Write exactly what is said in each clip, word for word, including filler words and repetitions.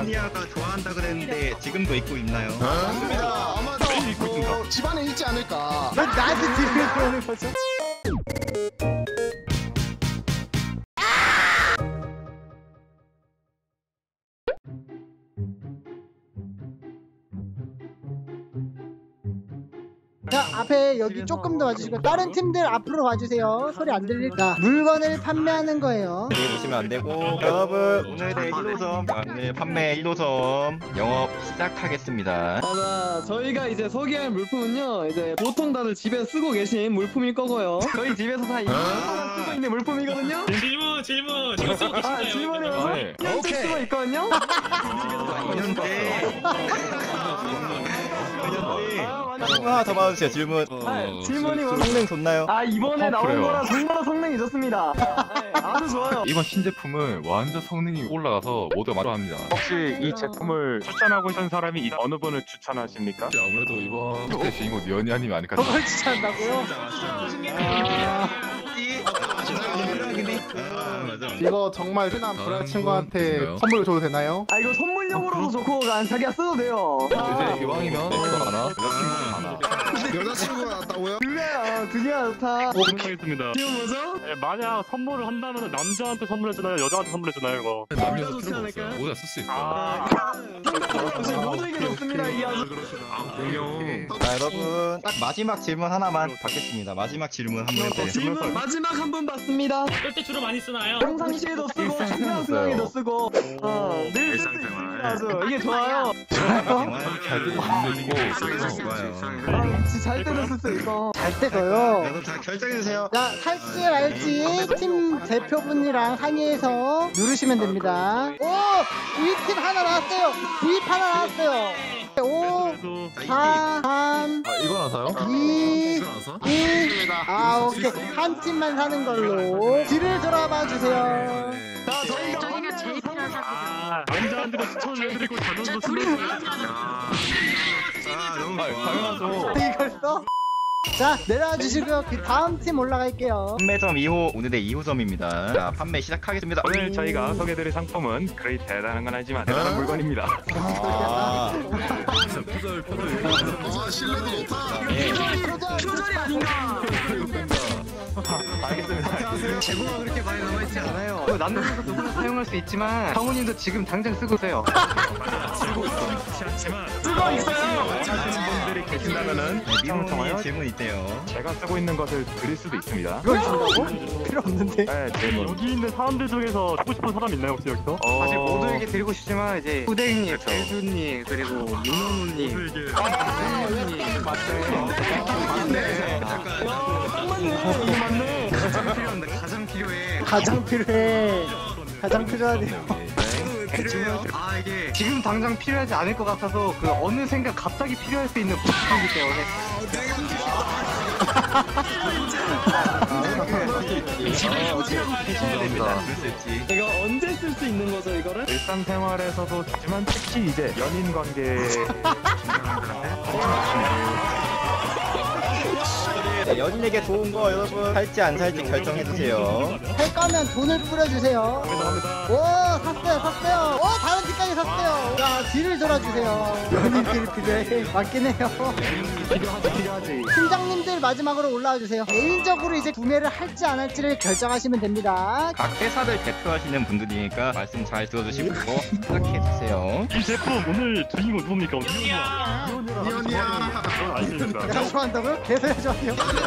소니아가 좋아한다 그랬는데 지금도 입고 있나요? 맞습니다. 아마 어, 집안에 있지 않을까. 왜 나한테 딜을 들어오는 거죠? 자, 앞에 여기 조금 더 와주시고 다른 팀들 앞으로 와주세요. 소리 안 들릴까? 물건을 판매하는 거예요. 여기 보시면 안 되고 여러분 오늘의 일 호점 오늘 판매 일 호점 영업 시작하겠습니다. 아, 저희가 이제 소개할 물품은요, 이제 보통 다들 집에 쓰고 계신 물품일 거고요. 저희 집에서 다 이거 쓰고 있는 물품이거든요. 질문 질문 지금 쓰고 아, 계시나요? 질문이 뭐죠? 이렇게 쓰고 있거든요. 현재 아, 하나 더 봐주세요. 질문. 아, 질문이 뭐죠? 성능 좋나요? 아, 이번에 어, 나온 그래요. 거라 정말 성능이 좋습니다. 네, 아주 좋아요. 이번 신제품은 완전 성능이 올라가서 모두가 만족합니다. 혹시 이 제품을 추천하고 싶은 사람이 이- 어느 분을 추천하십니까? 아무래도 이번 그때 주인공 연희아님이 아닐까 저걸 추천한다고요? 아... 이거 정말 흔한 불알 친구한테 뭔가요? 선물 줘도 되나요? 아, 이거 선물용으로도 좋고, 난 자기가 써도 돼요. 이제 이왕이면 이거 하나, 여자친구 하나. 여자친구가 났다고요? 두 개야, 두 개야 좋다. 생각했습니다. 지금 뭐죠? 네, 만약 선물을 한다면 남자한테 선물해주나요? 여자한테 선물해주나요? 이거? 남녀도 좋지 필요가 않을까요? 없어요. 모두 쓸 수 있어요. 아, 지금 모두에게 좋습니다. 이 아주. 자 여러분 딱 마지막 질문 하나만 받겠습니다. 마지막 질문 한 번 해주세요. 질문 마지막 한 분 받습니다. 어떨 때 주로 많이 쓰나요? 평상시에도 쓰고 일상생활에도 쓰고 어, 늘 쓸 수 있습니다. 아주 이게 좋아요. 잘 들을 수 있고 좋아요. 아, 진짜 잘 때도 쓸 수 있어. 잘 때도요. 여러분 다 결정해주세요. 자, 살지 말지 팀 대표분이랑 상의해서 누르시면 됩니다. 오! 우리 팀 하나 나왔어요. 구입 하나 나왔어요. 오, 사, 삼, 아 이거 나서요? 이, 나서? 일. 아, 오케이. 한 팀만 사는 걸로. 뒤를 돌아봐 주세요. 자, 저희가 저희가 제일 필요한 사람. 아, 남자한테도 추천을 해드리고 자녀도 쓰는 당연하죠. 이걸 써? 자, 내려와 주시고요. 그 다음 팀 올라갈게요. 판매점 이 호 오늘의 이 호점입니다. 자 판매 시작하겠습니다. 오늘 저희가 소개해드릴 상품은 그리 대단한 건 아니지만 대단한 물건입니다. 아, 표절 표절. 와 신뢰도 좋다. 표절이 아닌가? 알겠습니다. 재고가 그렇게 많이 남아있지 않아요. 남들도 누구나 사용할 수 있지만 사모님도 지금 당장 쓰고 세요. 쓰고 있지만 쓰고 있어요. 하시는 분들이 계신다면은 미모님 통하여 질문 있대요. 제가 쓰고 있는 것을 드릴 수도 있습니다. 이걸 준다고? 필요 없는데. 네, 질문. 여기 있는 사람들 중에서 쓰고 싶은 사람 있나요 혹시 여기서? 사실 모두에게 드리고 싶지만 이제 후대님, 배수님, 그리고 윤호누님, 모두에게 윤호누님 맞네. 이거 맞네. 가장 필요한데 가장 필요해. 가장 필요해. 가장 필요하대요. 필요해요. 아 이게 지금 당장 필요하지 않을 것 같아서 그 어느 생각 갑자기 필요할 수 있는 부품이기 때문에. 됩니다. 그럴 수 있지. 이거 언제 쓸 수 있는 거죠 이거를? 일상생활에서도 하지만 특히 이제 연인 관계 네, 연인에게 좋은 거 여러분 살지 안 살지 결정해주세요. 할 거면 돈을 뿌려주세요. 오, 샀어요, 샀어요. 오, 다른 팀까지 샀어요. 자, 뒤를 돌아주세요. 연인들이 필요해. 맞긴 해요. 필요하지 필요하지. 팀장님들 마지막으로 올라와 주세요. 개인적으로 이제 구매를 할지 안 할지를 결정하시면 됩니다. 각 회사들 대표하시는 분들이니까 말씀 잘 들어주시고 시작해주세요. 이 제품 오늘 주인공 누굽니까? 이현이야. 아닙니다. 내가 좋아한다고요? 계속 좋아해요.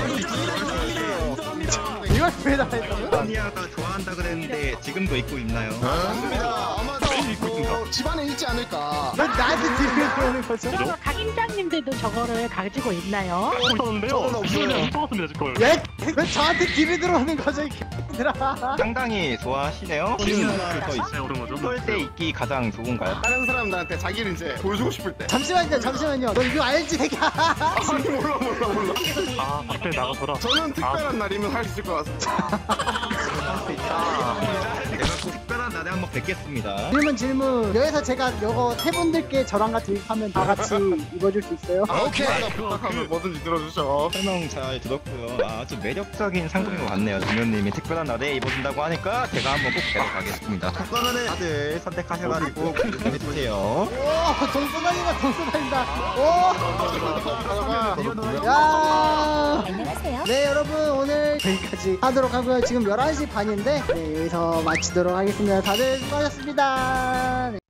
이걸 왜 나했다고요? 소니아가 좋아한다 그랬는데 지금도 입고 있나요? 맞습니다. 아마 어, 집안에 있지 않을까. 왜 나한테 딜을 들어오는 거죠? 그러면 각임장님들도 저거를 가지고 있나요? 있었는데요. 저건 없어요. 못 먹었습니다 지금. 예? 왜 저한테 딜을 들어오는 거죠? 이 X들아. 상당히 좋아하시네요. 질문 더 네, 있어요. 어떤 거죠? 쏠 때 입기 가장 좋은가요? 다른 사람들한테 자기를 이제 보여주고 싶을 때. 잠시만요, 잠시만요. 너 이거 알지, 새끼야? 몰라 몰라 몰라. 아 밖에 나가서라. 저는 특별한 날이면 할 수 있을 것 같습니다. 할 수 있다. 내가 꼭 특별한 날에 한번 뵙겠습니다. 질문 질문. 여기서 제가 이거 세 분들께 저랑 같이 입하면 다 같이 입어줄 수 있어요? 오케이. 뭐든지 들어주셔. 설명 잘 들었고요. 아, 아주 매력적인 상품인 것 같네요. 동현님이 특별한 날에 입어준다고 하니까 제가 한번 꼭 뵈러 가겠습니다. 그러면은 다들 선택하셔가지고 구매해주세요. 오, 돈 쏟아진다, 돈 쏟아진다. 오, 야. 안녕하세요. 네, 여러분 오늘 여기까지 하도록 하고요. 지금 열한 시 반인데 네, 여기서 마치도록 하겠습니다. 다들 수고하셨습니다. 네.